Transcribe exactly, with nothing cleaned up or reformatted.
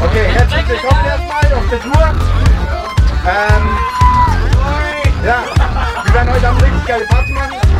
Okay, herzlich willkommen erstmal auf der Tour. Ähm, ja, wir werden heute Abend richtig geile Party machen.